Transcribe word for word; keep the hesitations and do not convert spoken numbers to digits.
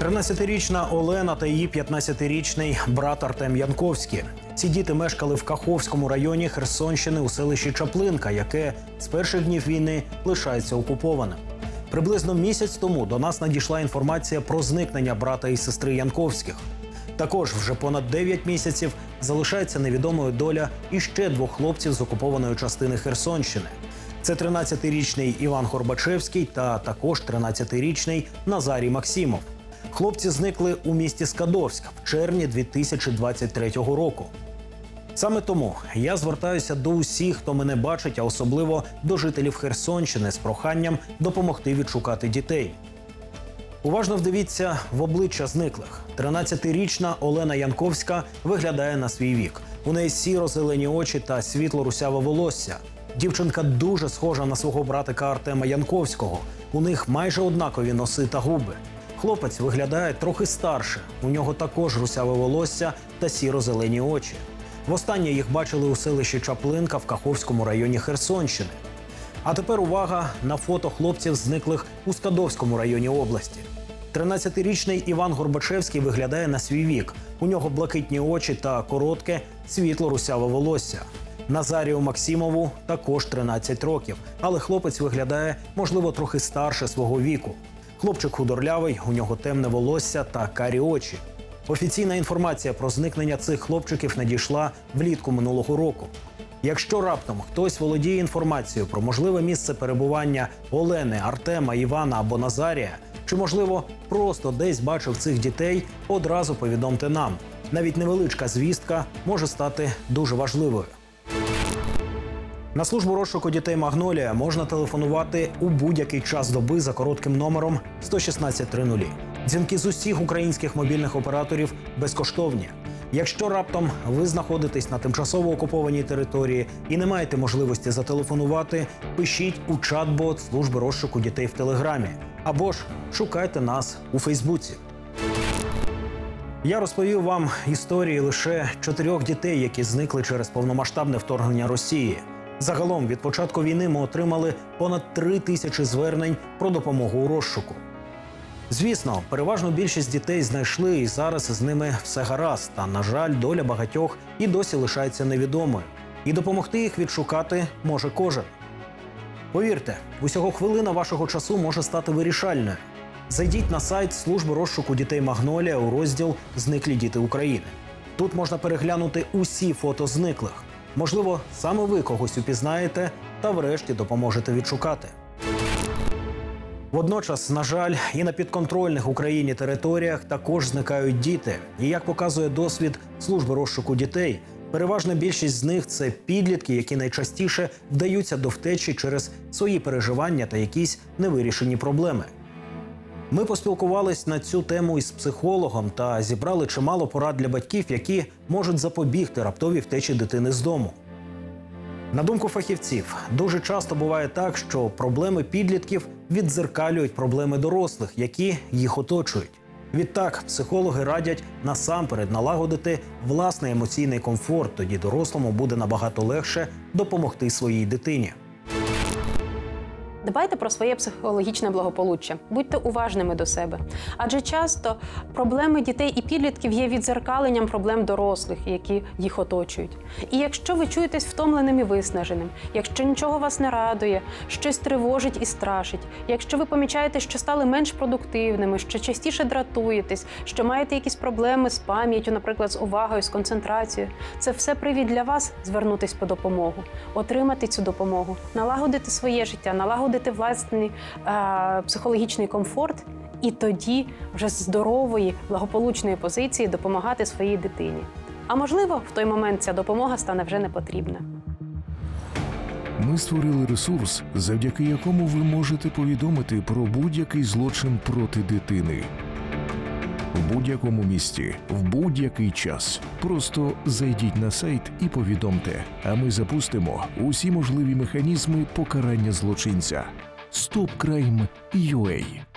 тринадцятирічна Олена та її п'ятнадцятирічний брат Артем Янковський. Ці діти мешкали в Каховському районі Херсонщини у селищі Чаплинка, яке з перших днів війни лишається окупованим. Приблизно місяць тому до нас надійшла інформація про зникнення брата і сестри Янковських. Також вже понад дев'ять місяців залишається невідомою доля іще двох хлопців з окупованої частини Херсонщини. Це тринадцятирічний Іван Горбачевський та також тринадцятирічний Назарій Максимов. Хлопці зникли у місті Скадовськ в червні дві тисячі двадцять третього року. Саме тому я звертаюся до усіх, хто мене бачить, а особливо до жителів Херсонщини з проханням допомогти відшукати дітей. Уважно вдивіться в обличчя зниклих. тринадцятирічна Олена Янковська виглядає на свій вік. У неї сіро-зелені очі та світло-русяве волосся. Дівчинка дуже схожа на свого братика Артема Янковського. У них майже однакові носи та губи. Хлопець виглядає трохи старше. У нього також русяве волосся та сіро-зелені очі. Востаннє їх бачили у селищі Чаплинка в Каховському районі Херсонщини. А тепер увага на фото хлопців, зниклих у Скадовському районі області. тринадцятирічний Іван Горбачевський виглядає на свій вік. У нього блакитні очі та коротке світло-русяве волосся. Назарію Максимову також тринадцять років, але хлопець виглядає, можливо, трохи старше свого віку. Хлопчик худорлявий, у нього темне волосся та карі очі. Офіційна інформація про зникнення цих хлопчиків надійшла влітку минулого року. Якщо раптом хтось володіє інформацією про можливе місце перебування Олени, Артема, Івана або Назарія, чи, можливо, просто десь бачив цих дітей, одразу повідомте нам. Навіть невеличка звістка може стати дуже важливою. На службу розшуку дітей «Магнолія» можна телефонувати у будь-який час доби за коротким номером сто шістнадцять тридцять. Дзвінки з усіх українських мобільних операторів безкоштовні. Якщо раптом ви знаходитесь на тимчасово окупованій території і не маєте можливості зателефонувати, пишіть у чат-бот служби розшуку дітей в Телеграмі. Або ж шукайте нас у Фейсбуці. Я розповів вам історії лише чотирьох дітей, які зникли через повномасштабне вторгнення Росії. Загалом від початку війни ми отримали понад три тисячі звернень про допомогу у розшуку. Звісно, переважну більшість дітей знайшли і зараз з ними все гаразд. Та, на жаль, доля багатьох і досі лишається невідомою. І допомогти їх відшукати може кожен. Повірте, усього хвилина вашого часу може стати вирішальною. Зайдіть на сайт служби розшуку дітей «Магнолія» у розділ «Зниклі діти України». Тут можна переглянути усі фото зниклих. Можливо, саме ви когось упізнаєте та врешті допоможете відшукати. Водночас, на жаль, і на підконтрольних Україні територіях також зникають діти. І як показує досвід служби розшуку дітей, переважна більшість з них – це підлітки, які найчастіше вдаються до втечі через свої переживання та якісь невирішені проблеми. Ми поспілкувались на цю тему із психологом та зібрали чимало порад для батьків, які можуть запобігти раптовій втечі дитини з дому. На думку фахівців, дуже часто буває так, що проблеми підлітків віддзеркалюють проблеми дорослих, які їх оточують. Відтак, психологи радять насамперед налагодити власний емоційний комфорт, тоді дорослому буде набагато легше допомогти своїй дитині. Дбайте про своє психологічне благополуччя, будьте уважними до себе. Адже часто проблеми дітей і підлітків є віддзеркаленням проблем дорослих, які їх оточують. І якщо ви чуєтесь втомленим і виснаженим, якщо нічого вас не радує, щось тривожить і страшить, якщо ви помічаєте, що стали менш продуктивними, що частіше дратуєтесь, що маєте якісь проблеми з пам'яттю, наприклад, з увагою, з концентрацією, це все привід для вас звернутися по допомогу, отримати цю допомогу, налагодити своє життя, налагодити власний е, психологічний комфорт і тоді вже з здорової, благополучної позиції допомагати своїй дитині. А можливо, в той момент ця допомога стане вже не потрібна. Ми створили ресурс, завдяки якому ви можете повідомити про будь-який злочин проти дитини. В будь-якому місці, в будь-який час. Просто зайдіть на сайт і повідомте, а ми запустимо усі можливі механізми покарання злочинця. стоп крайм крапка ю а